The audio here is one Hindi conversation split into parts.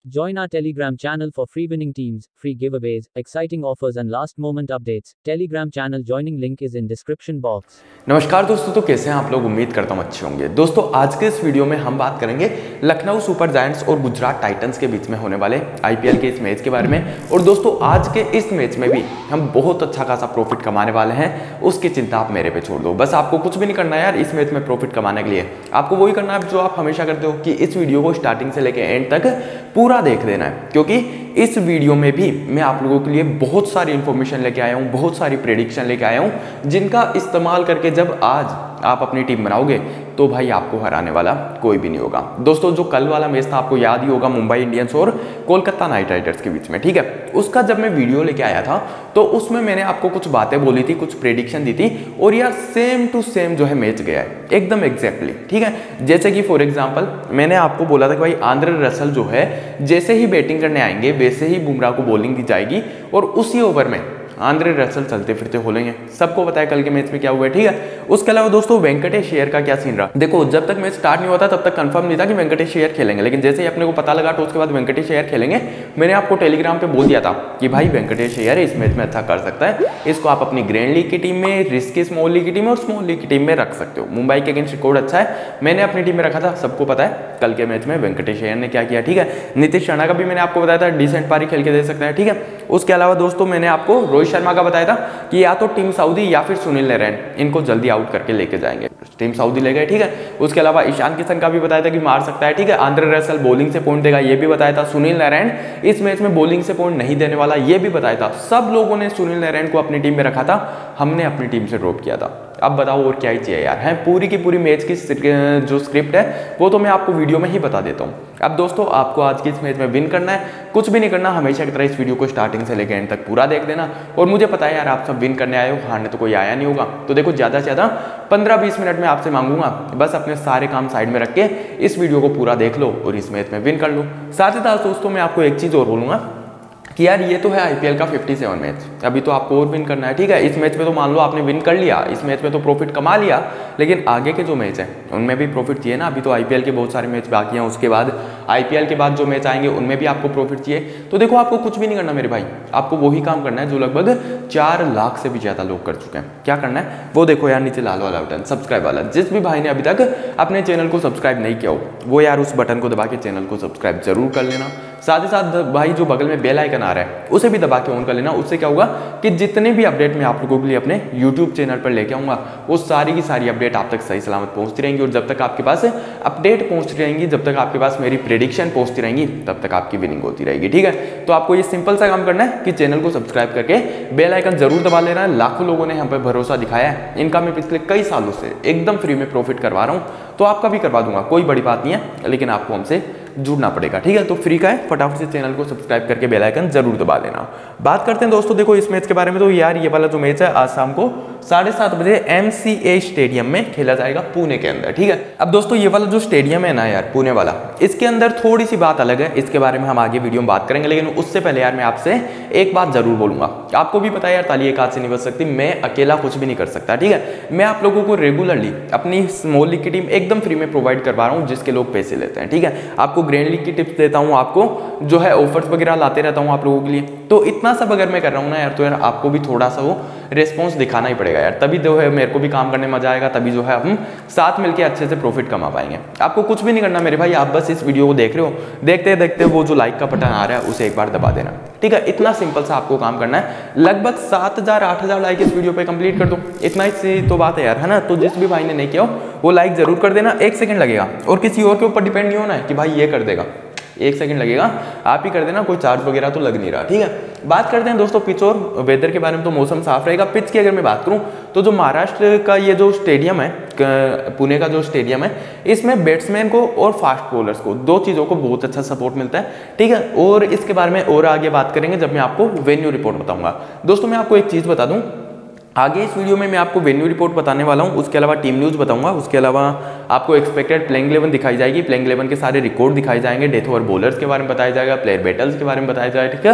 Join our Telegram channel for free winning teams, free giveaways, exciting offers and last moment updates. Telegram channel joining link is in description box. नमस्कार दोस्तों, तो कैसे हैं आप लोग। उम्मीद करता हूँ अच्छे होंगे। दोस्तों आज के इस वीडियो में हम बात करेंगे लखनऊ सुपर जायंट्स और गुजरात टाइटंस के बीच में होने वाले आईपीएल के इस मैच के बारे में। और दोस्तों आज के इस मैच में भी हम बहुत अच्छा खासा प्रॉफिट कमाने वाले हैं, उसकी चिंता आप मेरे पे छोड़ दो। बस आपको कुछ भी नहीं करना है यार इस मैच में प्रॉफिट कमाने के लिए। आपको वही करना है जो आप हमेशा करते हो कि इस वीडियो को स्टार्टिंग से लेकर एंड तक पूरा देख देना है, क्योंकि इस वीडियो में भी मैं आप लोगों के लिए बहुत सारी इंफॉर्मेशन लेके आया हूं, बहुत सारी प्रेडिक्शन लेके आया हूं, जिनका इस्तेमाल करके जब आज आप अपनी टीम बनाओगे तो भाई आपको हराने वाला कोई भी नहीं होगा। दोस्तों जो कल वाला मैच था आपको याद ही होगा, मुंबई इंडियंस और कोलकाता नाइट राइडर्स के बीच में, ठीक है। उसका जब मैं वीडियो लेके आया था तो उसमें मैंने आपको कुछ बातें बोली थी, कुछ प्रेडिक्शन दी थी, और यार सेम टू सेम जो है मैच गया है एकदम एग्जैक्टली, ठीक है। जैसे कि फॉर एग्जाम्पल मैंने आपको बोला था कि भाई आंद्रे रसल जो है जैसे ही बैटिंग करने आएंगे वैसे ही बुमराह को बॉलिंग दी जाएगी और उसी ओवर में आंद्रे रसल चलते फिरते होलेंगे। सबको पता है कल के मैच में क्या हुआ है, ठीक है। उसके अलावा दोस्तों वेंकटेश अय्यर का क्या सीन रहा, देखो जब तक मैच स्टार्ट नहीं होता तब तक कंफर्म नहीं था कि वेंकटेश अय्यर खेलेंगे, लेकिन जैसे ही अपने को पता लगा तो उसके बाद वेंकटेश अय्यर खेलेंगे। मैंने आपको टेलीग्राम पे बोल दिया था कि भाई वेंकटेश अय्यर इस मैच में अच्छा कर सकता है, इसको आप अपनी ग्रैंड लीग की टीम में, रिस्की स्मॉल लीग की टीम में और स्मॉल लीग की टीम में रख सकते हो। मुंबई के अगेंस्ट रिकॉर्ड अच्छा है, मैंने अपनी टीम में रखा था, सबको पता है कल के मैच में वेंकटेश अय्यर ने क्या किया, ठीक है। नीतीश राणा का भी मैंने आपको बताया था डिसेंट पारी खेल के दे सकता है, ठीक है। उसके अलावा दोस्तों मैंने आपको रोहित शर्मा का बताया था कि या तो टीम सऊदी या फिर सुनील नारायण इनको जल्दी आउट करके लेके जाएंगे, टीम सऊदी ले गए, ठीक है। उसके अलावा ईशान किशन का भी बताया था कि मार सकता है, ठीक है। आंद्रे रसल बॉलिंग से पॉइंट देगा, ये भी बताया था। सुनील नारायण इस मैच में बॉलिंग से पॉइंट नहीं देने वाला, ये भी बताया था। सब लोगों ने सुनील नारायण को अपनी टीम में रखा था, हमने अपनी टीम से ड्रॉप किया था। अब बताओ और क्या ही चाहिए यार, है पूरी की पूरी मैच की जो स्क्रिप्ट है वो तो मैं आपको वीडियो में ही बता देता हूँ। अब दोस्तों आपको आज की इस मैच में विन करना है, कुछ भी नहीं करना, हमेशा की तरह इस वीडियो को स्टार्टिंग से लेकर एंड तक पूरा देख देना। और मुझे पता है यार आप सब विन करने आए हो, हारने तो कोई आया नहीं होगा। तो देखो ज़्यादा से ज़्यादा 15-20 मिनट में आपसे मांगूंगा, बस अपने सारे काम साइड में रख के इस वीडियो को पूरा देख लो और इस मैच में विन कर लो। साथ ही साथ दोस्तों मैं आपको एक चीज़ और बोलूँगा कि यार ये तो है आईपीएल का 57 मैच, अभी तो आपको और विन करना है, ठीक है। इस मैच में तो मान लो आपने विन कर लिया, इस मैच में तो प्रॉफिट कमा लिया, लेकिन आगे के जो मैच हैं उनमें भी प्रॉफिट चाहिए ना। अभी तो आईपीएल के बहुत सारे मैच बाकी हैं, उसके बाद आईपीएल के बाद जो मैच आएंगे उनमें भी आपको प्रॉफिट चाहिए। तो देखो आपको कुछ भी नहीं करना मेरे भाई, आपको वही काम करना है जो लगभग 4 लाख से भी ज़्यादा लोग कर चुके हैं। क्या करना है वो देखो यार, नीचे लाल वाला बटन सब्सक्राइब वाला, जिस भी भाई ने अभी तक अपने चैनल को सब्सक्राइब नहीं किया हो वो यार उस बटन को दबा के चैनल को सब्सक्राइब जरूर कर लेना। साथ ही साथ भाई जो बगल में बेल आइकन आ रहा है उसे भी दबा के ऑन कर लेना। उससे क्या होगा कि जितने भी अपडेट मैं आप लोगों के लिए अपने YouTube चैनल पर लेके आऊँगा वो सारी की सारी अपडेट आप तक सही सलामत पहुँचती रहेंगी। और जब तक आपके पास अपडेट पहुँचती रहेंगी, जब तक आपके पास मेरी प्रेडिक्शन पहुँचती रहेंगी, तब तक आपकी विनिंग होती रहेगी, ठीक है। तो आपको ये सिंपल सा काम करना है कि चैनल को सब्सक्राइब करके बेल आइकन जरूर दबा लेना है। लाखों लोगों ने हम पे भरोसा दिखाया है, इनका मैं पिछले कई सालों से एकदम फ्री में प्रॉफिट करवा रहा हूँ, तो आपका भी करवा दूंगा, कोई बड़ी बात नहीं है, लेकिन आपको हमसे जुड़ना पड़ेगा, ठीक है। तो फ्री का है, फटाफट से चैनल को सब्सक्राइब करके बेल आइकन जरूर दबा लेना। बात करते हैं दोस्तों देखो इस मैच के बारे में। तो यार ये वाला जो मैच है आज शाम को 7:30 बजे MCA स्टेडियम में खेला जाएगा पुणे के अंदर, ठीक है। अब दोस्तों ये वाला जो स्टेडियम है ना यार पुणे वाला, इसके अंदर थोड़ी सी बात अलग है, इसके बारे में हम आगे वीडियो में बात करेंगे, लेकिन उससे पहले यार मैं आपसे एक बात जरूर बोलूंगा। आपको भी पता है यार ताली एक हाथ से नहीं बज सकती, मैं अकेला कुछ भी नहीं कर सकता, ठीक है। मैं आप लोगों को रेगुलरली अपनी स्मॉल लीग की टीम एकदम फ्री में प्रोवाइड करवा रहा हूँ, जिसके लोग पैसे लेते हैं, ठीक है। आपको ग्रैंड लीग की टिप्स देता हूँ, आपको जो है ऑफर्स वगैरह लाते रहता हूँ आप लोगों के लिए। तो इतना सब अगर मैं कर रहा हूँ ना यार, तो यार आपको भी थोड़ा सा वो रिस्पॉन्स दिखाना ही पड़ेगा यार, तभी जो है मेरे को भी काम करने में मजा आएगा, तभी जो है हम साथ मिलकर अच्छे से प्रॉफिट कमा पाएंगे। आपको कुछ भी नहीं करना मेरे भाई, आप बस इस वीडियो को देख रहे हो, देखते देखते वो जो लाइक का बटन आ रहा है उसे एक बार दबा देना, ठीक है। इतना सिंपल सा आपको काम करना है। लगभग 7,000-8,000 लाइक इस वीडियो पे कंप्लीट कर दो, इतना ही सी तो बात है यार, है ना। तो जिस भी भाई ने नहीं किया हो वो लाइक जरूर कर देना, 1 सेकंड लगेगा, और किसी और के ऊपर डिपेंड नहीं होना है कि भाई ये कर देगा, 1 सेकंड लगेगा, आप ही कर देना, कोई चार्ज वगैरह तो लग नहीं रहा, ठीक है। बात करते हैं दोस्तों पिच और वेदर के बारे में। तो मौसम साफ रहेगा। पिच की अगर मैं बात करूं तो जो महाराष्ट्र का ये जो स्टेडियम है, पुणे का जो स्टेडियम है, इसमें बैट्समैन को और फास्ट बॉलर्स को, दो चीज़ों को बहुत अच्छा सपोर्ट मिलता है, ठीक है। और इसके बारे में और आगे बात करेंगे जब मैं आपको वेन्यू रिपोर्ट बताऊंगा। दोस्तों मैं आपको एक चीज़ बता दूं, आगे इस वीडियो में मैं आपको वेन्यू रिपोर्ट बताने वाला हूं, उसके अलावा टीम न्यूज़ बताऊंगा, उसके अलावा आपको एक्सपेक्टेड प्लेइंग 11 दिखाई जाएगी, प्लेइंग 11 के सारे रिकॉर्ड दिखाए जाएंगे, डेथ ओवर बॉलर्स के बारे में बताया जाएगा, प्लेयर बैटल्स के बारे में बताया जाएगा, ठीक है।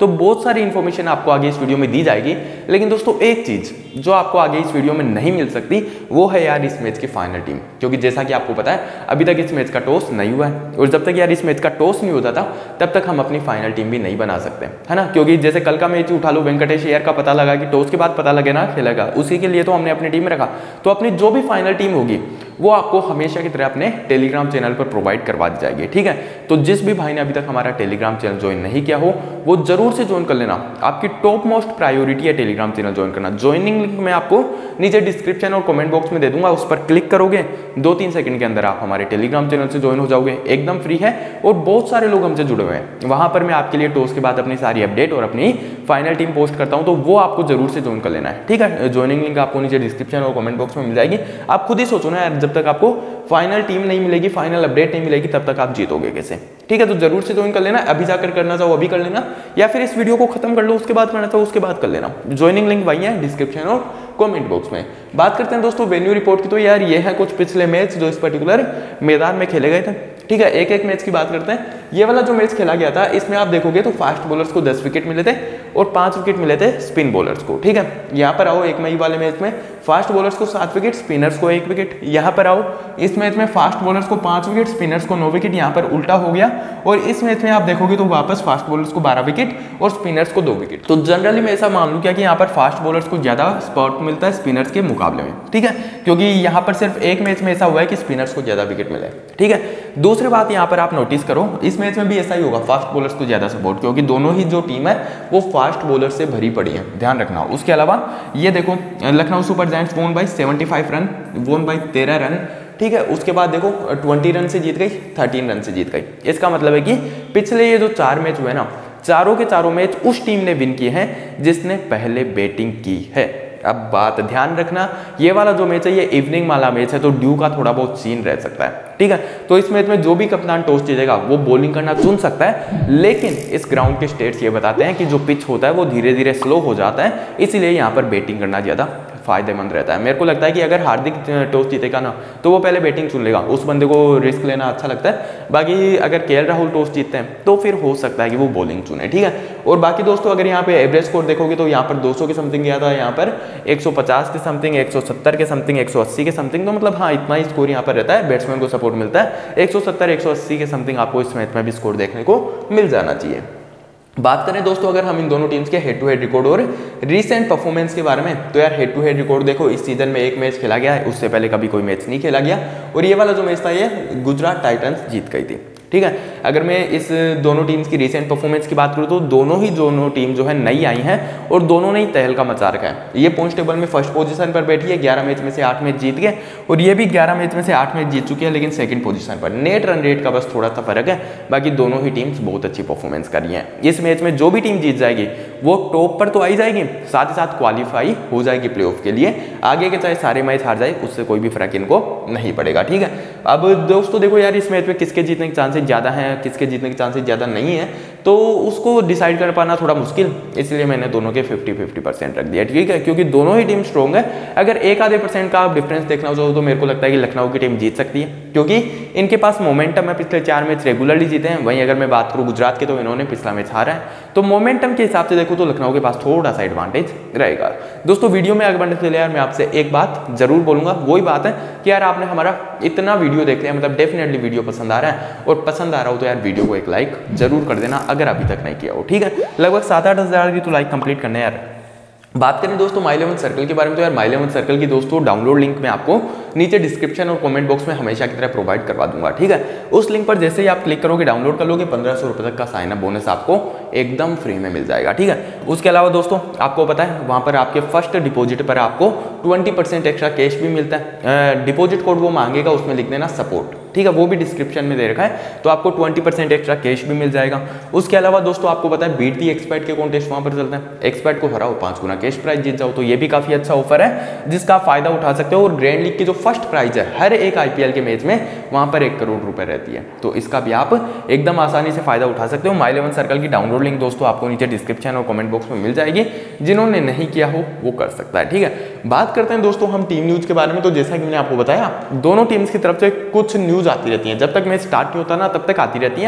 तो बहुत सारी इन्फॉर्मेशन आपको आगे इस वीडियो में दी जाएगी। लेकिन दोस्तों एक चीज जो आपको आगे इस वीडियो में नहीं मिल सकती वो है यार इस मैच की फाइनल टीम, क्योंकि जैसा कि आपको पता है अभी तक इस मैच का टॉस नहीं हुआ है, और जब तक यार इस मैच का टॉस नहीं होता था तब तक हम अपनी फाइनल टीम भी नहीं बना सकते, है ना। क्योंकि जैसे कल का मैच उठा लो, वेंकटेश अय्यर का पता लगा कि टॉस के बाद पता लगे ना खेलेगा, उसी के लिए तो हमने अपनी टीम में रखा। तो अपनी जो भी फाइनल टीम होगी वो आपको हमेशा की तरह अपने टेलीग्राम चैनल पर प्रोवाइड करवा दी जाएगी, ठीक है। तो जिस भी भाई ने अभी तक हमारा टेलीग्राम चैनल ज्वाइन नहीं किया हो वो जरूर से ज्वाइन कर लेना। आपकी टॉप मोस्ट प्रायोरिटी है टेलीग्राम चैनल ज्वाइन करना। ज्वाइनिंग लिंक मैं आपको नीचे डिस्क्रिप्शन और कमेंट बॉक्स में दे दूंगा, उस पर क्लिक करोगे 2-3 सेकंड के अंदर आप हमारे टेलीग्राम चैनल से ज्वाइन हो जाओगे, एकदम फ्री है और बहुत सारे लोग हमसे जुड़े हुए हैं। वहां पर मैं आपके लिए टॉस के बाद अपनी सारी अपडेट और अपनी फाइनल टीम पोस्ट करता हूं, तो वो आपको जरूर से ज्वाइन कर लेना है, ठीक है। ज्वाइनिंग लिंक आपको नीचे डिस्क्रिप्शन और कमेंट बॉक्स में मिल जाएगी। आप खुद ही सोचो ना यार, जब तक आपको फाइनल टीम नहीं मिलेगी, फाइनल अपडेट नहीं मिलेगी, तब तक आप जीतोगे कैसे, ठीक है। तो जरूर से ज्वाइन कर लेना, अभी जाकर करना चाहो अभी कर लेना, या फिर इस वीडियो को खत्म कर लो उसके बाद करना चाहो उसके बाद कर लेना। ज्वाइनिंग लिंक वही है डिस्क्रिप्शन और कमेंट बॉक्स में। बात करते हैं दोस्तों वेन्यू रिपोर्ट की, तो यार ये है कुछ पिछले मैच जो इस पर्टिकुलर मैदान में खेले गए थे, ठीक है। एक एक मैच की बात करते हैं। ये वाला जो मैच खेला गया था इसमें आप देखोगे तो फास्ट बॉलर्स को 10 विकेट मिले थे और 5 विकेट मिले थे स्पिन बॉलर्स को, ठीक है। यहाँ पर आओ एक मई वाले मैच में फास्ट बॉलर्स को 7 विकेट, स्पिनर्स को 1 विकेट। यहाँ पर आओ इस मैच में फास्ट बॉलर्स को 5 विकेट, स्पिनर्स को 9 विकेट। यहाँ पर उल्टा हो गया और इस मैच में आप देखोगे तो वापस फास्ट बॉलर्स को 12 विकेट और स्पिनर्स को 2 विकेट। तो जनरली मैं ऐसा मान लूँ क्या कि यहाँ पर फास्ट बॉलर्स को ज्यादा स्पॉट मिलता है स्पिनर्स के मुकाबले में, ठीक है, क्योंकि यहाँ पर सिर्फ एक मैच में ऐसा हुआ है कि स्पिनर्स को ज्यादा विकेट मिले, ठीक है। दूसरी बात यहाँ पर आप नोटिस करो, इस मैच में भी ऐसा ही होगा, फास्ट बॉलर्स को ज्यादा सपोर्ट, क्योंकि दोनों ही जो टीम है वो फास्ट बॉलर से भरी पड़ी है, ध्यान रखना। उसके अलावा ये देखो Lucknow super giants won by 75 run, won by 13 run, ठीक है। उसके बाद देखो 20 रन से जीत गई, 13 रन से जीत गई। इसका मतलब है कि पिछले ये जो 4 मैच हुए ना, चारों के चारों मैच उस टीम ने विन किए हैं जिसने पहले बैटिंग की है। अब बात ध्यान रखना, ये वाला जो मैच है ये इवनिंग वाला मैच है, तो ड्यू का थोड़ा बहुत सीन रह सकता है, ठीक है। तो इस मैच में जो भी कप्तान टॉस जीतेगा वो बॉलिंग करना चुन सकता है, लेकिन इस ग्राउंड के स्टेट्स ये बताते हैं कि जो पिच होता है वो धीरे धीरे स्लो हो जाता है, इसीलिए यहाँ पर बैटिंग करना ज्यादा फायदेमंद रहता है। मेरे को लगता है कि अगर हार्दिक टॉस जीतेगा ना तो वो पहले बैटिंग चुन लेगा, उस बंदे को रिस्क लेना अच्छा लगता है। बाकी अगर केएल राहुल टॉस जीतते हैं तो फिर हो सकता है कि वो बॉलिंग चुने, ठीक है। और बाकी दोस्तों अगर यहाँ पे एवरेज स्कोर देखोगे तो यहाँ पर 200 के समथिंग गया था, यहाँ पर 150 के समथिंग, 170 के समथिंग, 180 के समथिंग, तो मतलब हाँ इतना ही स्कोर यहाँ पर रहता है, बैट्समैन को सपोर्ट मिलता है। 170 180 के समथिंग आपको इस मैच में भी स्कोर देखने को मिल जाना चाहिए। बात करें दोस्तों अगर हम इन दोनों टीम्स के हेड टू हेड रिकॉर्ड और रीसेंट परफॉर्मेंस के बारे में, तो यार हेड टू हेड रिकॉर्ड देखो, इस सीजन में एक मैच खेला गया है, उससे पहले कभी कोई मैच नहीं खेला गया, और ये वाला जो मैच था ये गुजरात टाइटंस जीत गई थी, ठीक है। अगर मैं इस दोनों टीम्स की रीसेंट परफॉर्मेंस की बात करूं तो दोनों टीम जो है नई आई हैं और दोनों ने ही तहलका मचा रखा है। ये पॉइंट्स टेबल में फर्स्ट पोजीशन पर बैठी है, 11 मैच में से 8 मैच जीत गए, और ये भी 11 मैच में से 8 मैच जीत चुकी है, लेकिन सेकंड पोजीशन पर। नेट रन रेट का बस थोड़ा सा फर्क है, बाकी दोनों ही टीम्स बहुत अच्छी परफॉर्मेंस कर रही हैं। इस मैच में जो भी टीम जीत जाएगी वो टॉप पर तो आई जाएगी, साथ ही साथ क्वालिफाई हो जाएगी प्लेऑफ के लिए। आगे के चाहे सारे मैच हार जाए उससे कोई भी फर्क इनको नहीं पड़ेगा, ठीक है। अब दोस्तों देखो यार इस मैच में किसके जीतने के चांसेस ज्यादा हैं, किसके जीतने के चांसेस ज्यादा नहीं है, तो उसको डिसाइड कर पाना थोड़ा मुश्किल, इसलिए मैंने दोनों के 50-50% रख दिया, ठीक है, क्योंकि दोनों ही टीम स्ट्रॉन्ग है। अगर एक आधे % का आप डिफरेंस देखना चाहो तो मेरे को लगता है कि लखनऊ की टीम जीत सकती है, क्योंकि इनके पास मोमेंटम है, पिछले 4 मैच रेगुलरली जीते हैं। वहीं अगर मैं बात करूं गुजरात के तो इन्होंने पिछला मैच हारा है, तो मोमेंटम के हिसाब से देखो तो लखनऊ के पास थोड़ा सा एडवांटेज रहेगा। दोस्तों वीडियो में आगे बढ़ने से पहले यार मैं आपसे एक बात जरूर बोलूंगा, वही बात है कि यार आपने हमारा इतना वीडियो देख लिया, मतलब डेफिनेटली वीडियो पसंद आ रहा है, और पसंद आ रहा हो तो यार वीडियो को एक लाइक जरूर कर देना अगर अभी तक नहीं किया हो, ठीक है। लगभग 7-8 हज़ार की तो लाइक कंप्लीट करने यार। बात करें दोस्तों माई 11 सर्कल के बारे में, तो यार माई 11 सर्कल की दोस्तों डाउनलोड लिंक मैं आपको नीचे डिस्क्रिप्शन और कमेंट बॉक्स में हमेशा की तरह प्रोवाइड करवा दूंगा, ठीक है। उस लिंक पर जैसे ही आप क्लिक करोगे डाउनलोड कर लोगे, 1500 रुपये तक का साइन अप बोनस आपको एकदम फ्री में मिल जाएगा, ठीक है। उसके अलावा दोस्तों आपको पता है वहां पर आपके फर्स्ट डिपॉजिट पर आपको 20% एक्स्ट्रा कैश भी मिलता है। डिपॉजिट कोड वो मांगेगा, उसमें लिख देना सपोर्ट, ठीक है, वो भी डिस्क्रिप्शन में दे रखा है, तो आपको 20% एक्स्ट्रा कैश भी मिल जाएगा। उसके अलावा दोस्तों आपको पता है बीट दी एक्सपर्ट के कॉन्टेस्ट वहां पर चलते हैं, एक्सपर्ट को हराओ 5 गुना कैश प्राइज जीत जाओ, तो ये भी काफी अच्छा ऑफर है जिसका फायदा उठा सकते हो। और ग्रैंड लीग की जो फर्स्ट प्राइज है हर एक IPL के मैच में वहां पर 1 करोड़ रुपए रहती है, तो इसका भी आप एकदम आसानी से फायदा उठा सकते हो। माई 11 सर्कल की डाउनलोड लिंक दोस्तों आपको नीचे डिस्क्रिप्शन और कमेंट बॉक्स में मिल जाएगी, जिन्होंने नहीं किया हो वो कर सकता है, ठीक है। बात करते हैं दोस्तों हम टीम न्यूज के बारे में, तो जैसा कि मैंने आपको बताया दोनों टीम्स की तरफ से कुछ न्यूज आती रहती है, जब तक मैच स्टार्ट नहीं होता ना तब तक आती रहती है।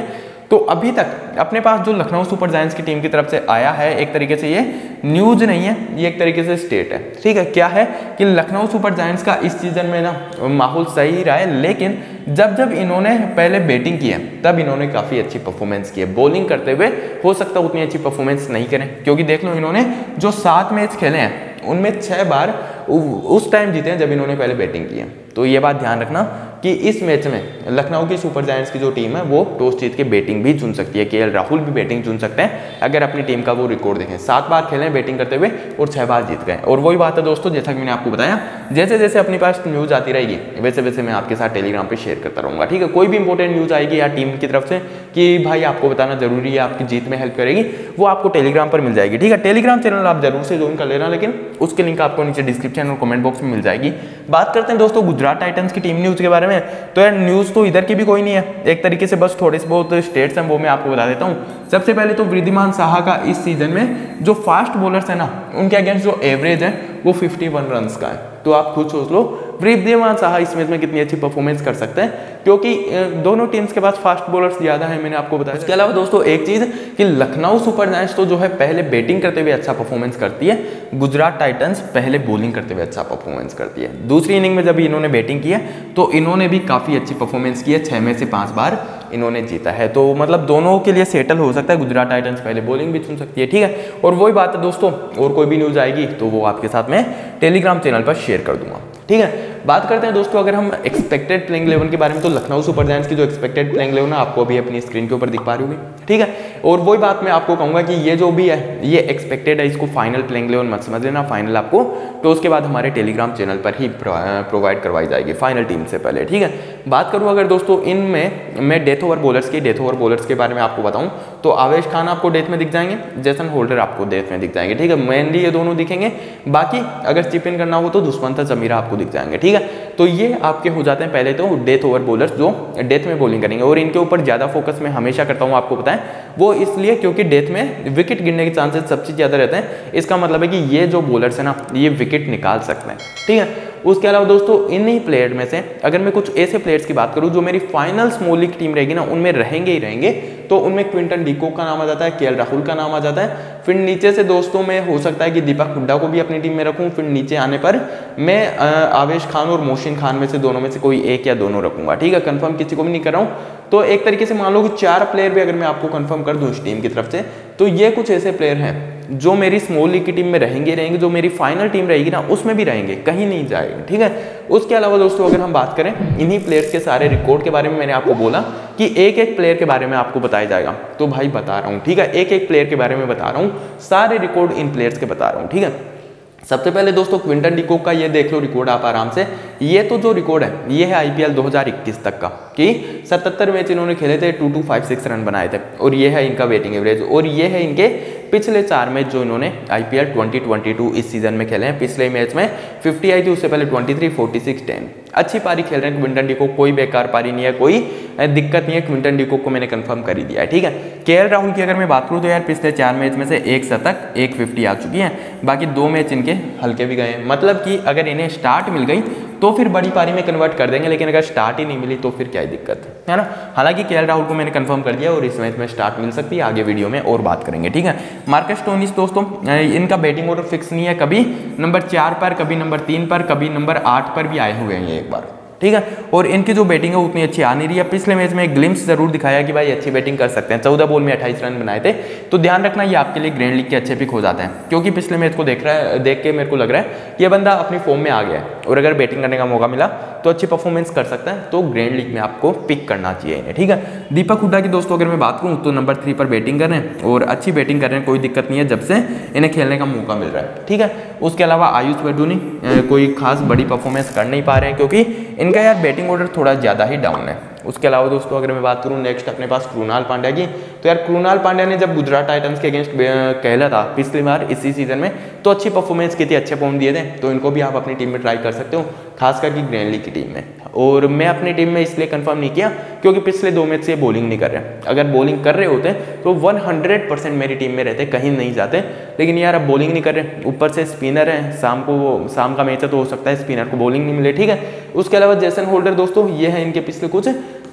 तो अभी तक अपने पास जो लखनऊ सुपर जायंट्स की टीम की तरफ से आया है, एक तरीके से ये न्यूज नहीं है, ये एक तरीके से स्टेट है, ठीक है। क्या है कि लखनऊ सुपर जायंट्स का इस सीजन में ना माहौल सही रहा है, लेकिन जब जब इन्होंने पहले बैटिंग की है तब इन्होंने काफ़ी अच्छी परफॉर्मेंस की है। बॉलिंग करते हुए हो सकता है उतनी अच्छी परफॉर्मेंस नहीं करें, क्योंकि देख लो इन्होंने जो 7 मैच खेले हैं उनमें 6 बार उस टाइम जीते हैं जब इन्होंने पहले बैटिंग की है। तो ये बात ध्यान रखना कि इस मैच में लखनऊ की सुपर जायंट्स की जो टीम है वो टॉस जीत के बैटिंग भी चुन सकती है। केएल राहुल भी बैटिंग चुन सकते हैं अगर अपनी टीम का वो रिकॉर्ड देखें। 7 बार खेले बैटिंग करते हुए और 6 बार जीत गए। और वही बात है दोस्तों, जैसा कि मैंने आपको बताया, जैसे जैसे अपने पास न्यूज़ आती रहेगी वैसे वैसे मैं आपके साथ टेलीग्राम पर शेयर करता रहूँगा, ठीक है। कोई भी इंपॉर्टेंट न्यूज़ आएगी या टीम की तरफ से कि भाई आपको बताना जरूरी है, आपकी जीत में हेल्प करेगी, वो आपको टेलीग्राम पर मिल जाएगी, ठीक है। टेलीग्राम चैनल आप जरूर से ज्वाइन कर लेना, लेकिन उसके लिंक आपको नीचे डिस्क्रिप्शन और कमेंट बॉक्स में मिल जाएगी। बात करते हैं दोस्तों गुजरात टाइटंस की टीम न्यूज़ के बारे में। तो यार न्यूज़ तो इधर की भी कोई नहीं है, एक तरीके से बस थोड़े से बहुत स्टेट्स हैं वो मैं आपको बता देता हूँ। सबसे पहले तो वृद्धिमान साहा का इस सीजन में जो फास्ट बॉलर्स है ना उनके अगेंस्ट जो एवरेज है वो 51 रन का है। तो आप खुद सोच लो वृद्धिमान साहा इस मैच में कितनी अच्छी परफॉर्मेंस कर सकते हैं, क्योंकि दोनों टीम्स के पास फास्ट बॉलर्स ज्यादा है, मैंने आपको बताया। इसके अलावा दोस्तों एक चीज कि लखनऊ सुपर जायंट्स तो जो है पहले बैटिंग करते हुए अच्छा परफॉर्मेंस करती है, गुजरात टाइटंस पहले बॉलिंग करते हुए अच्छा परफॉर्मेंस करती है। दूसरी इनिंग में जब इन्होंने बैटिंग की है तो इन्होंने भी काफी अच्छी परफॉर्मेंस की है, 6 में से 5 बार इन्होंने जीता है। तो मतलब दोनों के लिए सेटल हो सकता है, गुजरात टाइटंस पहले बॉलिंग भी चुन सकती है, ठीक है। और वही बात है दोस्तों, और कोई भी न्यूज आएगी तो वो आपके साथ में टेलीग्राम चैनल पर शेयर कर दूंगा, ठीक है। बात करते हैं दोस्तों अगर हम एक्सपेक्टेड प्लेइंग 11 के बारे में, तो लखनऊ सुपर जायंट्स की जो एक्सपेक्टेड प्लेइंग 11 है आपको अभी अपनी स्क्रीन के ऊपर दिख पा रही होगी, ठीक है। और वही बात मैं आपको कहूंगा कि ये जो भी है ये एक्सपेक्टेड है, इसको फाइनल प्लेइंग 11 मत समझ लेना। फाइनल आपको तो उसके बाद हमारे टेलीग्राम चैनल पर ही प्रोवाइड करवाई जाएगी फाइनल टीम से पहले, ठीक है। बात करूँ अगर दोस्तों इनमें मैं डेथ ओवर बॉलर्स के बारे में आपको बताऊं तो आवेश खान आपको डेथ में दिख जाएंगे, जेसन होल्डर आपको डेथ में दिख जाएंगे, ठीक है। मेनली ये दोनों दिखेंगे, बाकी अगर चिप इन करना हो तो दुष्मंत जमीरा आपको दिख जाएंगे, ठीक है। तो ये आपके हो जाते हैं पहले तो डेथ ओवर बॉलर्स जो डेथ में बॉलिंग करेंगे, और इनके ऊपर ज्यादा फोकस मैं हमेशा करता हूँ, आपको बताएं वो इसलिए क्योंकि डेथ में विकेट गिरने के चांसेस सबसे ज्यादा रहते हैं। इसका मतलब है कि ये जो बॉलर्स है ना ये विकेट निकाल सकते हैं, ठीक है। उसके अलावा दोस्तों इन्हीं प्लेयर में से अगर मैं कुछ ऐसे प्लेयर्स की बात करूं जो मेरी फाइनल स्मॉल लीग टीम रहेगी ना उनमें रहेंगे ही रहेंगे, तो उनमें क्विंटन डिकॉक का नाम आ जाता है, केएल राहुल का नाम आ जाता है। फिर नीचे से दोस्तों में हो सकता है कि दीपक हुड्डा को भी अपनी टीम में रखूं। फिर नीचे आने पर मैं आवेश खान और मोहसिन खान में से दोनों में से कोई एक या दोनों रखूंगा, ठीक है। कंफर्म किसी को भी नहीं कर रहा हूं। तो एक तरीके से मान लो कि 4 प्लेयर भी अगर मैं आपको कंफर्म कर दूं इस टीम की तरफ से, तो ये कुछ ऐसे प्लेयर हैं जो मेरी स्मॉल लीग की टीम में रहेंगे, जो मेरी फाइनल टीम रहेगी ना उसमें भी रहेंगे, कहीं नहीं जाएंगे, ठीक है। उसके अलावा दोस्तों अगर हम बात करें इन्हीं प्लेयर्स के सारे रिकॉर्ड के बारे में, मैंने आपको बोला कि एक एक प्लेयर के बारे में आपको बताया जाएगा, तो भाई बता रहा हूँ, ठीक है। एक एक प्लेयर के बारे में बता रहा हूँ, सारे रिकॉर्ड इन प्लेयर्स के बता रहा हूँ, ठीक है। सबसे पहले दोस्तों क्विंटन डिकॉक का ये देख लो रिकॉर्ड आप आराम से। ये तो जो रिकॉर्ड है ये है आईपीएल 2021 तक का, कि 77 मैच इन्होंने खेले थे, 2256 रन बनाए थे, और ये है इनका वेटिंग एवरेज। और ये है इनके पिछले 4 मैच जो इन्होंने आईपीएल 2022 इस सीजन में खेले हैं। पिछले मैच में 50 आई थी, उससे पहले 23, 46, 10 अच्छी पारी खेल रहे हैं क्विंटन डिकॉक, कोई बेकार पारी नहीं है, कोई दिक्कत नहीं है। क्विंटन डिकॉक को मैंने कंफर्म कर ही दिया है, ठीक है। केएल राहुल की अगर मैं बात करूं तो यार पिछले 4 मैच में से 1 शतक 1 50 आ चुकी है, बाकी 2 मैच इनके हल्के भी गए हैं। मतलब कि अगर इन्हें स्टार्ट मिल गई तो फिर बड़ी पारी में कन्वर्ट कर देंगे, लेकिन अगर स्टार्ट ही नहीं मिली तो फिर क्या ही दिक्कत है ना। हालांकि केएल राहुल को मैंने कंफर्म कर दिया और इस मैच में स्टार्ट मिल सकती है, आगे वीडियो में और बात करेंगे, ठीक है। मार्कस स्टोइनिस दोस्तों इनका बैटिंग ऑर्डर फिक्स नहीं है, कभी नंबर 4 पर, कभी नंबर 3 पर, कभी नंबर 8 पर भी आए हुए हैं एक बार, ठीक है। और इनकी जो बैटिंग है उतनी अच्छी आ नहीं रही है। पिछले मैच में एक ग्लिम्स जरूर दिखाया कि भाई अच्छी बैटिंग कर सकते हैं, 14 बॉल में 28 रन बनाए थे। तो ध्यान रखना ये आपके लिए ग्रैंड लीग के अच्छे पिक हो जाते हैं, क्योंकि पिछले मैच को देख के मेरे को लग रहा है कि ये बंदा अपनी फॉर्म में आ गया है, और अगर बैटिंग करने का मौका मिला तो अच्छी परफॉर्मेंस कर सकता है, तो ग्रैंड लीग में आपको पिक करना चाहिए इन्हें, ठीक है। दीपक हुड्डा की दोस्तों अगर मैं बात करूँ तो नंबर 3 पर बैटिंग कर रहे हैं और अच्छी बैटिंग कर रहे हैं, कोई दिक्कत नहीं है जब से इन्हें खेलने का मौका मिल रहा है, ठीक है। उसके अलावा आयुष वर्धुनी कोई खास बड़ी परफॉर्मेंस कर नहीं पा रहे हैं, क्योंकि इनका यार बैटिंग ऑर्डर थोड़ा ज़्यादा ही डाउन है। उसके अलावा दोस्तों अगर मैं बात करूं नेक्स्ट अपने पास कृणाल पांड्या की, तो यार कृणाल पांड्या ने जब गुजरात टाइटंस के अगेंस्ट खेला था पिछली बार इसी सीजन में, तो अच्छी परफॉर्मेंस की थी, अच्छे पॉइंट दिए थे। तो इनको भी आप अपनी टीम में ट्राई कर सकते हो, खास करके ग्रैंड लीग की टीम में। और मैं अपनी टीम में इसलिए कंफर्म नहीं किया क्योंकि पिछले 2 मैच से बॉलिंग नहीं कर रहे। अगर बॉलिंग कर रहे होते तो 100% मेरी टीम में रहते, कहीं नहीं जाते। लेकिन यार अब बॉलिंग नहीं कर रहे, ऊपर से स्पिनर है, शाम का मैच है तो हो सकता है स्पिनर को बॉलिंग नहीं मिले, ठीक है। उसके अलावा जेसन होल्डर दोस्तों ये है इनके पिछले कुछ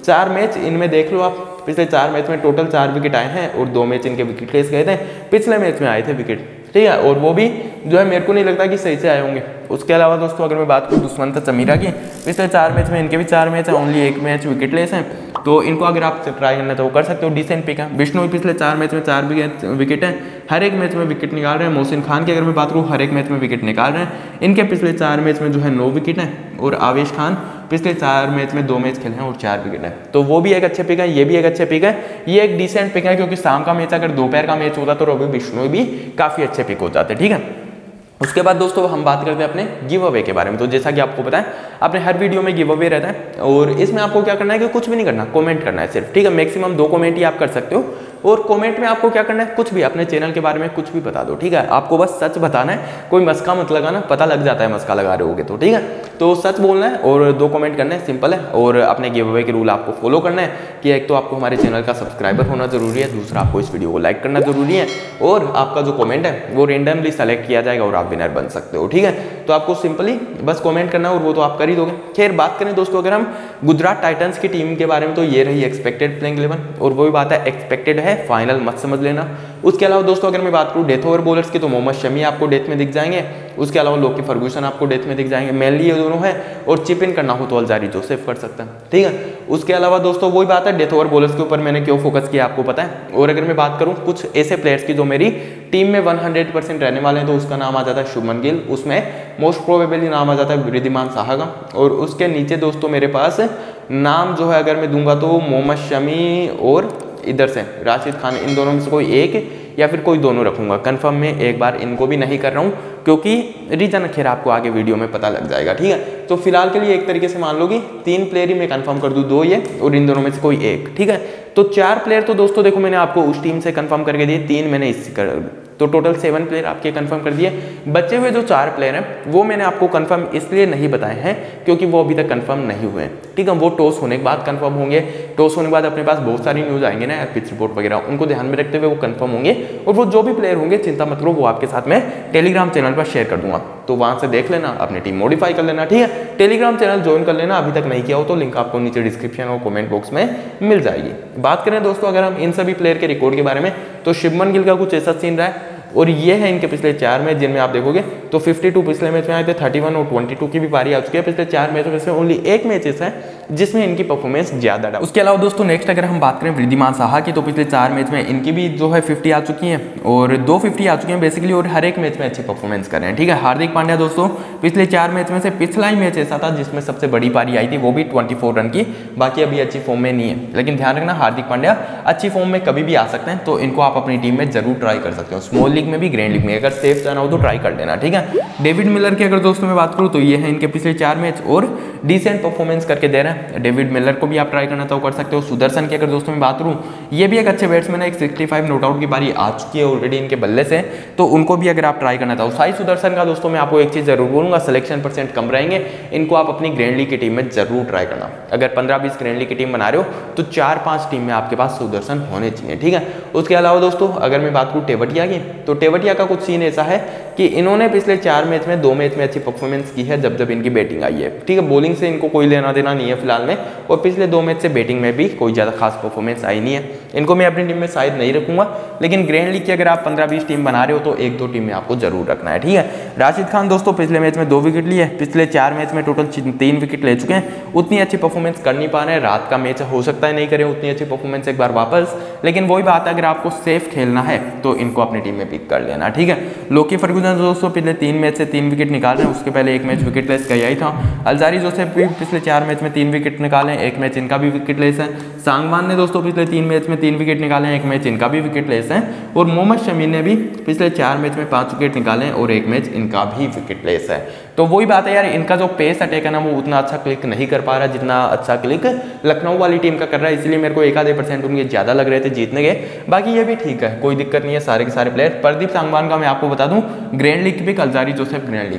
4 मैच इनमें देख लो आप, पिछले 4 मैच में टोटल 4 विकेट आए हैं और 2 मैच इनके विकेट लेस गए थे, पिछले मैच में आए थे विकेट, ठीक है, और वो भी जो है मेरे को नहीं लगता कि सही से आए होंगे। उसके अलावा दोस्तों अगर मैं बात करूँ दुष्मंत चमीरा की, पिछले 4 मैच में इनके भी 4 मैच है, ओनली 1 मैच विकेट लेस हैं, तो इनको अगर आप ट्राई करना तो वो कर सकते हो, डिसेंट पिक है। विष्णु पिछले 4 मैच में 4 विकेट है, हर एक मैच में विकेट निकाल रहे हैं। मोहसिन खान की अगर मैं बात करूँ हर एक मैच में विकेट निकाल रहे हैं, इनके पिछले 4 मैच में जो है 9 विकेट है, और आवेश खान पिछले 4 मैच में 2 मैच खेले हैं और 4 विकेट है, तो वो भी एक अच्छे पिक है, ये भी एक अच्छे पिक है, ये एक डिसेंट पिक है, क्योंकि शाम का मैच अगर दोपहर का मैच होता तो रवि बिश्नोई भी काफी अच्छे पिक हो जाते, ठीक है। उसके बाद दोस्तों हम बात करते हैं अपने गिव अवे के बारे में। तो जैसा कि आपको पता है अपने हर वीडियो में गिव अवे रहता है, और इसमें आपको क्या करना है कि कुछ भी नहीं करना, कमेंट करना है सिर्फ, ठीक है। मैक्सिमम 2 कमेंट ही आप कर सकते हो, और कमेंट में आपको क्या करना है, कुछ भी अपने चैनल के बारे में कुछ भी बता दो, ठीक है। आपको बस सच बताना है, कोई मस्का मत लगाना, पता लग जाता है मस्का लगा रहे होगे तो, ठीक है। तो सच बोलना है और 2 कमेंट करना है, सिंपल है। और अपने गिव अवे के रूल आपको फॉलो करना है कि एक तो आपको हमारे चैनल का सब्सक्राइबर होना जरूरी है, दूसरा आपको इस वीडियो को लाइक करना जरूरी है, और आपका जो कमेंट है वो रेंडमली सेलेक्ट किया जाएगा और आप विनर बन सकते हो, ठीक है। तो आपको सिंपली बस कमेंट करना है और वो तो आप कर ही दोगे। खैर बात करें दोस्तों अगर हम गुजरात टाइटंस की टीम के बारे में, तो ये रही एक्सपेक्टेड प्लेइंग 11, और वही बात है एक्सपेक्टेड है, फाइनल मत समझ लेना। उसके अलावा दोस्तों अगर मैं बात करूँ डेथ ओवर बॉलर्स की, तो मोहम्मद शमी आपको डेथ में दिख जाएंगे, उसके अलावा लोकी फर्गूसन आपको डेथ में दिख जाएंगे, मेनली ये दोनों है, और चिप इन करना हो तो अल्जारी जोसेफ कर सकता है, ठीक है। उसके अलावा दोस्तों वही बात है, डेथ ओवर बॉलर्स के ऊपर मैंने क्यों फोकस किया आपको पता है। और अगर मैं बात करूँ कुछ ऐसे प्लेयर्स की जो मेरी टीम में 100% रहने वाले हैं, तो उसका नाम आ जाता है शुभमन गिल, उसमें मोस्ट प्रोबेबली नाम आ जाता है वृद्धिमान साहा का, और उसके नीचे दोस्तों मेरे पास नाम जो है अगर मैं दूंगा तो मोहम्मद शमी और इधर से राशिद खान, इन दोनों में से कोई एक या फिर कोई दोनों रखूंगा। कंफर्म में एक बार इनको भी नहीं कर रहा हूँ, क्योंकि रीजन खैर आपको आगे वीडियो में पता लग जाएगा, ठीक है। तो फिलहाल के लिए एक तरीके से मान लो कि 3 प्लेयर ही मैं कंफर्म कर दूँ, 2 ये और इन दोनों में से कोई एक, ठीक है। तो 4 प्लेयर तो दोस्तों देखो मैंने आपको उस टीम से कंफर्म करके दिए, 3 मैंने इससे कर, तो टोटल 7 प्लेयर आपके कंफर्म कर दिए। बचे हुए जो 4 प्लेयर हैं वो मैंने आपको कंफर्म इसलिए नहीं बताए हैं क्योंकि वो अभी तक कंफर्म नहीं हुए हैं, ठीक है। वो टॉस होने के बाद कंफर्म होंगे, टॉस होने के बाद अपने पास बहुत सारी न्यूज़ आएंगे ना, पिच रिपोर्ट वगैरह, उनको ध्यान में रखते हुए वो कंफर्म होंगे, और वो जो भी प्लेयर होंगे चिंता मत करो, वो आपके साथ में टेलीग्राम चैनल पर शेयर कर दूंगा, तो वहां से देख लेना, अपनी टीम मॉडिफाई कर लेना, ठीक है। टेलीग्राम चैनल ज्वाइन कर लेना, अभी तक नहीं किया हो तो लिंक आपको नीचे डिस्क्रिप्शन और कमेंट बॉक्स में मिल जाएगी। बात करें दोस्तों अगर हम इन सभी प्लेयर के रिकॉर्ड के बारे में, तो शुभमन गिल का कुछ ऐसा सीन रहा है, और ये है इनके पिछले 4 मैच जिनमें आप देखोगे तो 52 पिछले मैच में आए थे, 31 और 22 की भी पारी आ चुकी है। पिछले 4 मैचों में से ओनली 1 मैच ऐसा है जिसमें इनकी परफॉर्मेंस ज्यादा रहा। उसके अलावा दोस्तों नेक्स्ट अगर हम बात करें वृद्धिमान साहा की, तो पिछले 4 मैच में इनकी भी जो है 50 आ चुकी है, और 2 50 आ चुकी हैं बेसिकली, और हर एक मैच में अच्छी परफॉर्मेंस कर रहे हैं, ठीक है। हार्दिक पांड्या दोस्तों पिछले 4 मैच में से पिछला ही मैच ऐसा था जिसमें सबसे बड़ी पारी आई थी, वो भी 24 रन की, बाकी अभी अच्छी फॉर्म में नहीं है, लेकिन ध्यान रखना हार्दिक पांड्या अच्छी फॉर्म में कभी भी आ सकते हैं, तो इनको आप अपनी टीम में जरूर ट्राई कर सकते हो, स्मॉल लीग में भी ग्रैंड लीग में, अगर सेफ जाना हो तो ट्राई कर लेना, ठीक है। डेविड मिलर की अगर दोस्तों मैं बात करूं तो ये है इनके पिछले 4 मैच और डिसेंट परफॉर्मेंस करके दे रहे हैं। डेविड मिलर को भी आप ट्राई करना तो कर सकते हो। सुदर्शन की अगर दोस्तों मैं बात करूं, ये भी एक अच्छे बैट्समैन है, एक 65 नॉट आउट की पारी आ चुकी है ऑलरेडी इनके बल्ले से, तो उनको भी अगर आप ट्राई करना चाहो। साई सुदर्शन का दोस्तों मैं आपको एक चीज जरूर बोलूंगा, सिलेक्शन % कम रहेंगे, इनको आप अपनी ग्रैंड लीग की टीम में जरूर ट्राई करना। अगर 15-20 ग्रैंड लीग की टीम बना रहे हो तो 4-5 टीम में आपके पास सुदर्शन होने चाहिए, ठीक है। उसके अलावा दोस्तों अगर मैं बात करूं टेवटिया की, तो टेवटिया का कुछ सीन ऐसा है कि इन्होंने पिछले 4 मैच में 2 मैच में अच्छी परफॉर्मेंस की है जब इनकी बैटिंग आई है, ठीक है। बॉलिंग से इनको कोई लेना देना नहीं है फिलहाल में, और पिछले 2 मैच से बैटिंग में भी कोई ज़्यादा खास परफॉर्मेंस आई नहीं है। इनको मैं अपनी टीम में शायद नहीं रखूंगा, लेकिन ग्रैंड लीग की अगर आप 15-20 टीम बना रहे हो तो 1-2 टीम में आपको जरूर रखना है, ठीक है। राशिद खान दोस्तों पिछले मैच में 2 विकेट लिए, पिछले 4 मैच में टोटल 3 विकेट ले चुके हैं, उतनी अच्छी परफॉर्मेंस कर नहीं पा रहे हैं। रात का मैच हो सकता है नहीं करें उतनी अच्छी परफॉर्मेंस एक बार वापस, लेकिन वही बात है अगर आपको सेफ खेलना है तो इनको अपनी टीम में पिक कर लेना, ठीक है। लोकी फर्गूसन दोस्तों पिछले 3 मैच से 3 विकेट निकाल रहे हैं, उसके पहले 1 मैच विकेट लेस गया ही था। अल्जारी जोसेफ भी पिछले 4 मैच में 3 विकेट निकाले, 1 मैच इनका भी विकेट लेस है। सांगवान ने दोस्तों पिछले 3 मैच में 3 विकेट निकाले हैं, 1 मैच इनका भी विकेट लेस है। और मोहम्मद शमी ने भी पिछले 4 मैच में 5 विकेट निकाले हैं और 1 मैच इनका भी विकेट लेस है। तो वही बात है यार, इनका जो पेस अटैक है ना वो उतना अच्छा क्लिक नहीं कर पा रहा जितना अच्छा क्लिक लखनऊ वाली टीम का कर रहा है, इसलिए मेरे को 1-2% उनके ज्यादा लग रहे थे जीतने के। बाकी ये भी ठीक है, कोई दिक्कत नहीं है, सारे के सारे प्लेयर। प्रदीप सांगवान का मैं आपको बता दूं grand league pick, Alzarri Joseph grand league pick.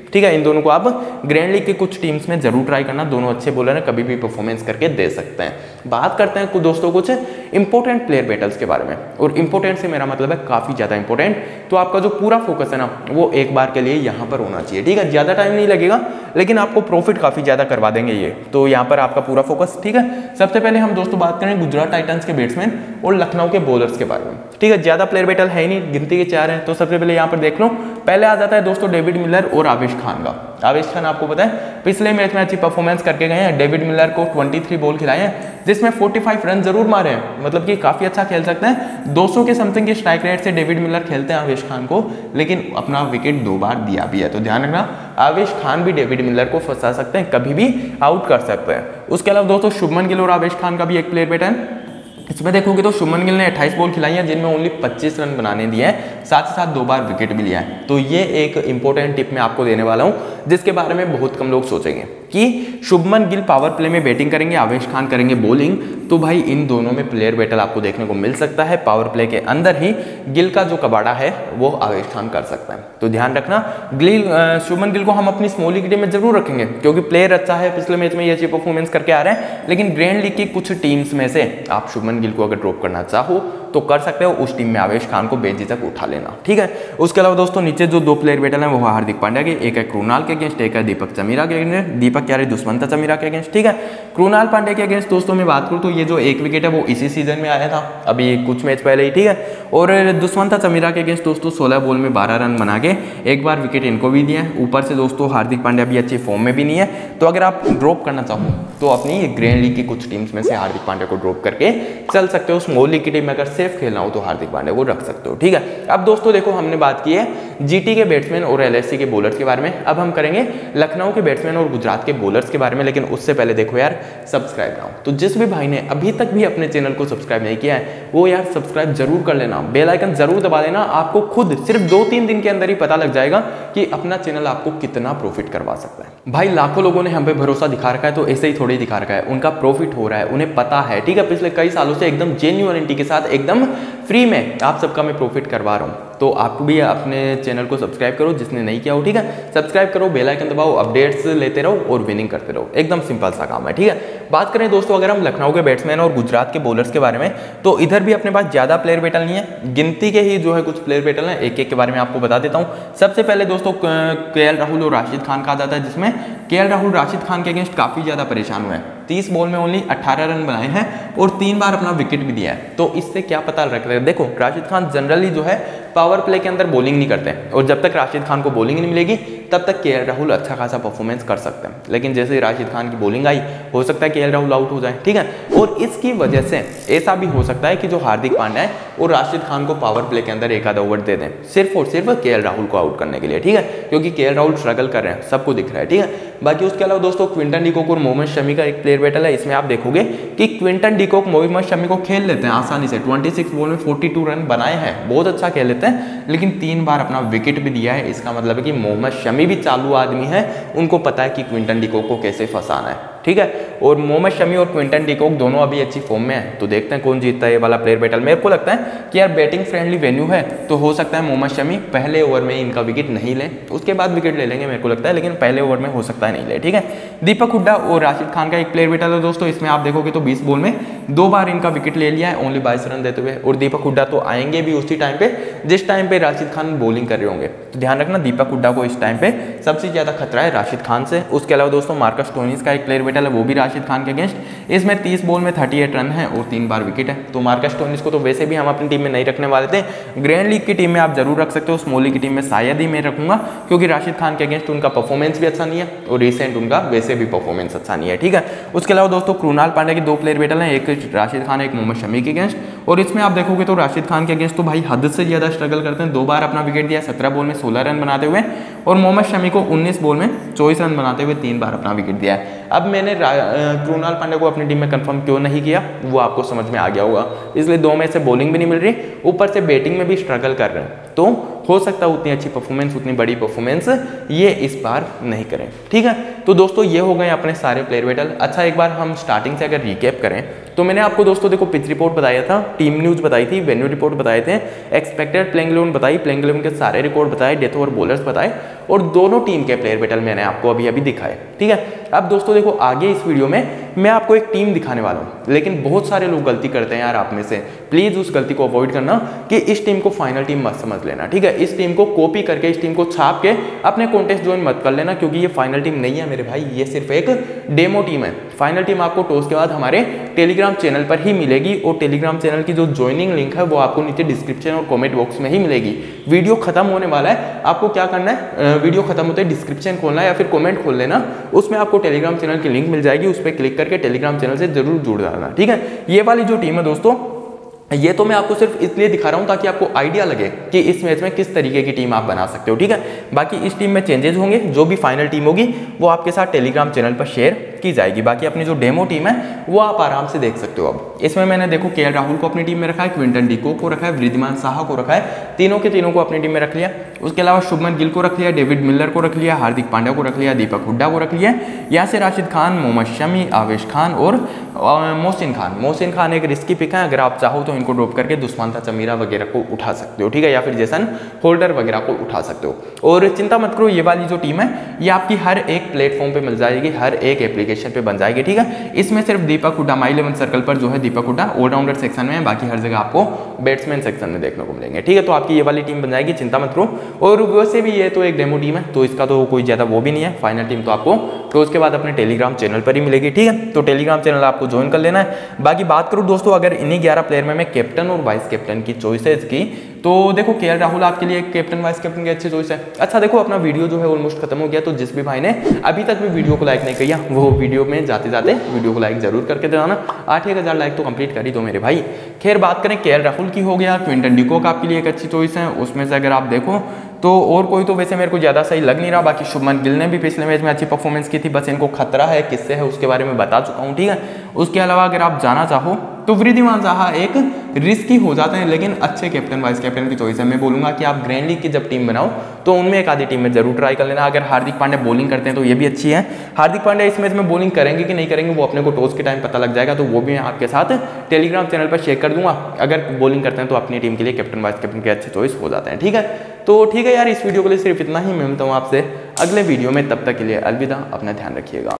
ठीक है। इन दोनों को आप ग्रैंड लीग की कुछ टीम्स में जरूर ट्राई करना, दोनों अच्छे बॉलर हैं, कभी भी परफॉर्मेंस करके दे सकते हैं। बात करते हैं दोस्तों कुछ इंपॉर्टेंट प्लेयर बैटल्स के बारे में, और इंपॉर्टेंट से मेरा मतलब है काफी ज्यादा इंपॉर्टेंट। तो आपका जो पूरा फोकस है ना वो एक बार के लिए यहाँ पर होना चाहिए, ठीक है। ज्यादा टाइम नहीं लगेगा लेकिन आपको प्रॉफिट काफी ज्यादा करवा देंगे ये, तो यहाँ पर आपका पूरा फोकस, ठीक है। सबसे पहले हम दोस्तों बात करें गुजरात टाइटंस के बैट्समैन और लखनऊ के बॉलर्स के बारे में, ठीक है। ज्यादा प्लेयर बैटल है ही नहीं, गिनती के 4 हैं। तो सबसे पहले यहाँ पर देख लो, पहले आ जाता है दोस्तों डेविड मिलर और आवेश खान का। आवेश खान आपको पता है पिछले मैच में अच्छी परफॉर्मेंस करके गए हैं। डेविड मिलर को 23 बॉल खिलाए हैं जिसमें 45 रन जरूर मारे हैं, मतलब कि काफी अच्छा खेल सकते हैं। 200 के समथिंग की स्ट्राइक रेट से डेविड मिलर खेलते हैं आवेश खान को, लेकिन अपना विकेट 2 बार दिया भी है। तो ध्यान रखना, आवेश खान भी डेविड मिलर को फंसा सकते हैं, कभी भी आउट कर सकते हैं। उसके अलावा दोस्तों शुभमन गिल और आवेश खान का भी एक प्लेयर बैटल है। इसमें देखोगे तो शुभमन गिल ने 28 बॉल खिलाई है जिनमें ओनली 25 रन बनाने दिए हैं, साथ ही साथ 2 बार विकेट भी लिया है। तो ये एक इंपॉर्टेंट टिप मैं आपको देने वाला हूं जिसके बारे में बहुत कम लोग सोचेंगे कि शुभमन गिल पावर प्ले में बैटिंग करेंगे, आवेश खान करेंगे बॉलिंग। तो भाई इन दोनों में प्लेयर बैटल आपको देखने को मिल सकता है। पावर प्ले के अंदर ही गिल का जो कबाड़ा है वो आवेश खान कर सकता है। तो ध्यान रखना, शुभमन गिल को हम अपनी स्मॉल लीग टीम में जरूर रखेंगे क्योंकि प्लेयर अच्छा है, पिछले मैच में ये अच्छी परफॉर्मेंस करके आ रहे हैं। लेकिन ग्रैंड लीग की कुछ टीम्स में से आप शुभमन गिल को अगर ड्रॉप करना चाहो तो कर सकते हो, उस टीम में आवेश खान को बेझिझक उठा लेना, ठीक है। उसके अलावा दोस्तों नीचे जो 2 प्लेयर बैटल हैं वो हार्दिक पांड्या के, एक है कृणाल के अगेंस्ट, एक है दीपक चमीरा के अगेंस्ट, दीपक क्या दुष्मंता चमीरा के अगेंस्ट, ठीक है। कृणाल पांड्या के अगेंस्ट दोस्तों मैं बात करूं तो ये जो 1 विकेट है वो इसी सीजन में आया था, अभी कुछ मैच पहले ही, ठीक है। और दुष्मंता चमीरा के अगेंस्ट दोस्तों 16 बॉल में 12 रन बना के 1 बार विकेट इनको भी दिया है। ऊपर से दोस्तों हार्दिक पांड्या भी अच्छी फॉर्म में भी नहीं है। तो अगर आप ड्रॉप करना चाहो तो अपनी ग्रैंड लीग की कुछ टीम्स में से हार्दिक पांड्या को ड्रॉप करके चल सकते हो। स्मॉल लीग की टीम में अगर सेफ खेलना हो तो हार्दिक पांड्या को रख सकते हो, ठीक है। अब दोस्तों देखो, हमने बात की है जीटी के बैट्समैन और एलएससी के बॉलर्स के बारे में, अब हम करेंगे लखनऊ के बैट्समैन और गुजरात के बॉलर्स के बारे में। लेकिन उससे पहले देखो यार, सब्सक्राइब ना हो तो जिस भी भाई ने अभी तक भी अपने चैनल को सब्सक्राइब नहीं किया है वो यार सब्सक्राइब जरूर कर लेना, बेल आइकन जरूर दबा देना। आपको खुद सिर्फ 2-3 दिन के अंदर ही पता लग जाएगा कि अपना चैनल आपको कितना प्रॉफिट करवा सकता है। भाई लाखों लोगों ने हम पे भरोसा दिखा रखा है, तो ऐसे ही थोड़ी दिखा रखा है, उनका प्रॉफिट हो रहा है, उन्हें पता है, ठीक है। पिछले कई सालों से एकदम जेन्युइनिटी के साथ एकदम फ्री में आप सबका मैं प्रॉफिट करवा रहा हूँ। तो आप भी अपने चैनल को सब्सक्राइब करो जिसने नहीं किया हो, ठीक है। सब्सक्राइब करो, बेल आइकन दबाओ, अपडेट्स लेते रहो और विनिंग करते रहो, एकदम सिंपल सा काम है, ठीक है। बात करें दोस्तों अगर हम लखनऊ के बैट्समैन और गुजरात के बॉलर्स के बारे में, तो इधर भी अपने पास ज्यादा प्लेयर बैटल नहीं है, गिनती के ही जो है कुछ प्लेयर बैटल है। एक एक के बारे में आपको बता देता हूँ। सबसे पहले दोस्तों केएल राहुल और राशिद खान का आ जाता है, जिसमें केएल राहुल राशिद खान के अगेंस्ट काफी ज्यादा परेशान हुए हैं। 30 बॉल में ओनली 18 रन बनाए हैं और 3 बार अपना विकेट भी दिया है। तो इससे क्या पता लग रहा है, देखो राशिद खान जनरली जो है पावर प्ले के अंदर बॉलिंग नहीं करते हैं, और जब तक राशिद खान को बॉलिंग नहीं मिलेगी तब तक केएल राहुल अच्छा खासा परफॉर्मेंस कर सकते हैं। लेकिन जैसे ही राशिद खान की बॉलिंग आई, हो सकता है केएल राहुल आउट हो जाए, ठीक है। और इसकी वजह से ऐसा भी हो सकता है कि जो हार्दिक पांड्या है और राशिद खान को पावर प्ले के अंदर 1 आधा ओवर दे दें सिर्फ और सिर्फ केएल राहुल को आउट करने के लिए, ठीक है। क्योंकि केएल राहुल स्ट्रगल कर रहे हैं, सबको दिख रहा है, ठीक है। बाकी उसके अलावा दोस्तों क्विंटन डिकॉक और मोहम्मद शमी का एक प्लेयर बैटल है। इसमें आप देखोगे कि क्विंटन डिकॉक मोहम्मद शमी को खेल लेते हैं आसानी से, 26 बॉल में 42 रन बनाए हैं, बहुत अच्छा खेल लेते हैं। लेकिन 3 बार अपना विकेट भी दिया है। इसका मतलब है कि मोहम्मद शमी भी चालू आदमी है, उनको पता है कि क्विंटन डिकॉक को कैसे फंसाना है, ठीक है। और मोहम्मद शमी और क्विंटन डिकॉक दोनों अभी अच्छी फॉर्म में है। तो देखते हैं कौन जीतता है ये वाला प्लेयर बैटल। मेरे को लगता है कि यार बैटिंग फ्रेंडली वेन्यू है, तो हो सकता है मोहम्मद शमी पहले ओवर में इनका विकेट नहीं ले, उसके बाद विकेट ले लेंगे मेरे को लगता है, लेकिन पहले ओवर में हो सकता है नहीं ले, ठीक है। दीपक हुड्डा और राशिद खान का एक प्लेयर बैटल है दोस्तों। इसमें आप देखोगे तो 20 बॉल में 2 बार इनका विकेट ले लिया है, ओनली 22 रन देते हुए। और दीपक हुड्डा तो आएंगे भी उसी टाइम पे जिस टाइम पे राशिद खान बॉलिंग कर रहे होंगे। तो ध्यान रखना, दीपक हुड्डा को इस टाइम पे सबसे ज्यादा खतरा है राशिद खान से। उसके अलावा दोस्तों मार्कस स्टोइनिस का एक प्लेयर बैटल है, वो भी राशिद खान के अगेंस्ट। इसमें 30 बॉल में 38 रन है और 3 बार विकेट है। तो मार्कस स्टोइनिस को तो वैसे भी हम अपनी टीम में नहीं रखने वाले थे, ग्रैंड लीग की टीम में आप जरूर रख सकते हो, स्मॉल लीग की टीम में शायद ही मैं रखूंगा, क्योंकि राशिद खान के अगेंस्ट उनका परफॉर्मेंस भी अच्छा नहीं है और रिसेंट उनका वैसे भी परफॉर्मेंस अच्छा नहीं है, ठीक है। उसके अलावा दोस्तों कृणाल पांड्या के 2 प्लेयर बैटल हैं, एक राशिद खान एक मोहम्मद शमी के अगेंस्ट। और इसमें आप देखोगे तो राशिद खान के अगेंस्ट तो भाई हद से ज्यादा स्ट्रगल करते हैं, 2 बार अपना विकेट दिया, 17 बॉल में 16 रन बनाते हुए, और मोहम्मद शमी को 19 बॉल में 24 रन बनाते हुए 3 बार अपना विकेट दिया है। अब मैंने कृणाल पांड्या को अपनी टीम में कंफर्म क्यों नहीं किया वो आपको समझ में आ गया होगा। इसलिए 2 में से बॉलिंग भी नहीं मिल रही, ऊपर से बैटिंग में भी स्ट्रगल कर रहे हैं, तो हो सकता है उतनी अच्छी परफॉर्मेंस, उतनी बड़ी परफॉर्मेंस ये इस बार नहीं करें। ठीक है, तो दोस्तों ये हो गए अपने सारे प्लेयर बैटल। अच्छा, एक बार हम स्टार्टिंग से अगर रिकैप करें तो मैंने आपको दोस्तों देखो पिच रिपोर्ट बताया था, टीम न्यूज़ बताई थी, वेन्यू रिपोर्ट बताए थे, एक्सपेक्टेड प्लेइंग 11 बताई, प्लेइंग 11 के सारे रिकॉर्ड बताए, डेथ ओवर बॉलर्स बताए और दोनों टीम के प्लेयर बैटल मैंने आपको अभी दिखाए। ठीक है, अब दोस्तों देखो आगे इस वीडियो में मैं आपको एक टीम दिखाने वाला हूं, लेकिन बहुत सारे लोग गलती करते हैं यार आप में से, प्लीज उस गलती को अवॉइड करना कि इस टीम को फाइनल टीम मत समझ लेना। ठीक है, इस टीम को कॉपी करके, इस टीम को छाप के अपने कॉन्टेस्ट ज्वाइन मत कर लेना, क्योंकि ये फाइनल टीम नहीं है मेरे भाई, ये सिर्फ एक डेमो टीम है। फाइनल टीम आपको टॉस के बाद हमारे टेलीग्राम चैनल पर ही मिलेगी और टेलीग्राम चैनल की जो ज्वाइनिंग लिंक है वो आपको नीचे डिस्क्रिप्शन और कमेंट बॉक्स में ही मिलेगी। वीडियो खत्म होने वाला है, आपको क्या करना है, वीडियो खत्म होते ही डिस्क्रिप्शन खोलना है या फिर कमेंट खोल लेना, उसमें आपको टेलीग्राम चैनल की लिंक मिल जाएगी, उस पर क्लिक करके टेलीग्राम चैनल से जरूर जुड़ जाना। ठीक है, ये वाली जो टीम है दोस्तों, ये तो मैं आपको सिर्फ इसलिए दिखा रहा हूं ताकि आपको आइडिया लगे कि इस मैच में किस तरीके की टीम आप बना सकते हो। ठीक है, बाकी इस टीम में चेंजेस होंगे, जो भी फाइनल टीम होगी वो आपके साथ टेलीग्राम चैनल पर शेयर की जाएगी। बाकी अपनी जो डेमो टीम है वो आप आराम से देख सकते हो। अब इसमें मैंने देखो केएल राहुल को अपनी टीम में रखा है, क्विंटन डिको को रखा है, वृद्धिमान साहा को रखा है, तीनों के तीनों को अपनी टीम में रख लिया। उसके अलावा शुभमन गिल को रख लिया, डेविड मिलर को रख लिया, हार्दिक पांड्या को रख लिया, दीपक हुड्डा को रख लिया, यासिर राशिद खान, मोहम्मद शमी, आवेश खान और मोहसिन खान। मोहसिन खान एक रिस्की पिक है, अगर आप चाहो तो इनको ड्रॉप करके दुष्मंता चमीरा वगैरह को उठा सकते हो। ठीक है, या फिर जेसन होल्डर वगैरह को उठा सकते हो। और चिंता मत करो, ये वाली जो टीम है ये आपकी हर एक प्लेटफॉर्म पे मिल जाएगी, हर एक एप्लीकेशन पे बन जाएगी। ठीक है, इसमें सिर्फ दीपक हुड्डा माई 11 सर्कल पर जो है दीपक हुड्डा ऑलराउंडर सेक्शन में है, बाकी हर जगह आपको बैट्समैन सेक्शन में देखने को मिलेंगे। ठीक है, तो आपकी ये वाली टीम बन जाएगी, चिंता मत करो। और वैसे भी ये तो एक डेमो टीम है, तो इसका तो कोई ज्यादा वो भी नहीं है, फाइनल टीम तो आपको टॉस के बाद अपने टेलीग्राम चैनल पर ही मिलेगी। ठीक है, तो टेलीग्राम चैनल आपको ज्वाइन कर लेना है। बाकी बात करूं दोस्तों, अगर इन्हीं 11 प्लेयर में मैं कैप्टन और वाइस कैप्टन की चॉइसेस की, तो देखो केएल राहुल आपके लिए कैप्टन वाइस कैप्टन की अच्छी चॉइस है। अच्छा देखो, अपना वीडियो जो है ऑलमोस्ट खत्म हो गया, तो जिस भी भाई ने अभी तक भी वीडियो को लाइक नहीं किया वो वीडियो में जाते जाते वीडियो को लाइक जरूर करके देना। 8-1000 लाइक तो कंप्लीट कर ही दो मेरे भाई। खैर बात करें केएल राहुल की, हो गया, क्विंटन डिकॉक आपके लिए एक अच्छी चॉइस है। उसमें से अगर आप देखो तो और कोई तो वैसे मेरे को ज़्यादा सही लग नहीं रहा। बाकी शुभमन गिल ने भी पिछले मैच में अच्छी परफॉर्मेंस की थी, बस इनको खतरा है, किससे है उसके बारे में बता चुका हूँ। ठीक है, उसके अलावा अगर आप जाना चाहो तो वृद्धिमान साहा एक रिस्की हो जाते हैं, लेकिन अच्छे कैप्टन वाइस कैप्टन की चॉइस है। मैं बोलूंगा कि आप ग्रैंड लीग की जब टीम बनाओ तो उनमें एक आधी टीम में जरूर ट्राई कर लेना। अगर हार्दिक पांड्या बॉलिंग करते हैं तो ये भी अच्छी है। हार्दिक पांड्या इस मैच में बॉलिंग करेंगे कि नहीं करेंगे वो अपने को टॉस के टाइम पता लग जाएगा, तो वो भी मैं आपके साथ टेलीग्राम चैनल पर शेयर कर दूंगा। अगर बॉलिंग करते हैं तो अपनी टीम के लिए कैप्टन वाइस कैप्टन के अच्छे चॉइस हो जाते हैं। ठीक है, तो ठीक है यार, इस वीडियो के लिए सिर्फ इतना ही। मैं मिलता हूँ आपसे अगले वीडियो में, तब तक के लिए अलविदा, अपना ध्यान रखिएगा।